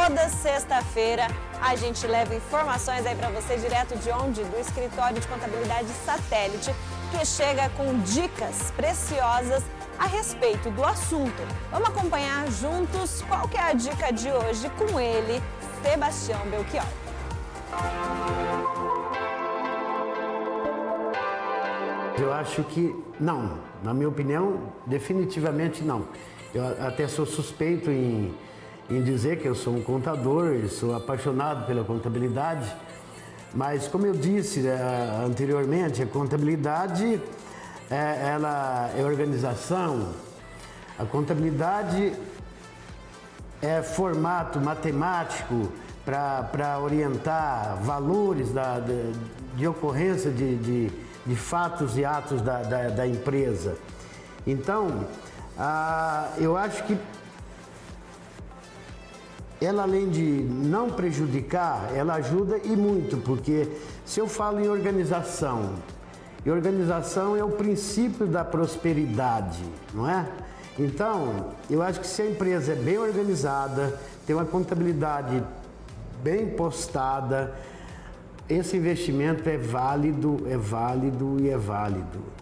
toda sexta-feira a gente leva informações aí para você direto de onde? Do Escritório de Contabilidade Satélite, que chega com dicas preciosas a respeito do assunto. Vamos acompanhar juntos qual que é a dica de hoje com ele, Sebastião Belchior. Eu acho que não, na minha opinião, definitivamente não. Eu até sou suspeito em dizer que eu sou um contador, sou apaixonado pela contabilidade, mas como eu disse anteriormente, a contabilidade ela é organização, a contabilidade é formato matemático para orientar valores de ocorrência de fatos e atos da empresa. Então, eu acho que ela, além de não prejudicar, ela ajuda e muito, porque se eu falo em organização, e organização é o princípio da prosperidade, não é? Então, eu acho que se a empresa é bem organizada, tem uma contabilidade bem postada, esse investimento é válido e é válido.